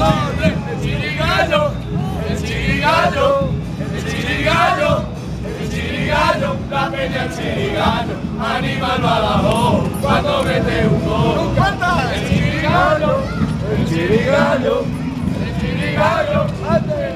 El chirigallo, el chirigallo, el chirigallo, el chirigallo, la peña el chirigallo, animal badajoz cuando mete un gol. El chirigallo, el chirigallo, el chirigallo,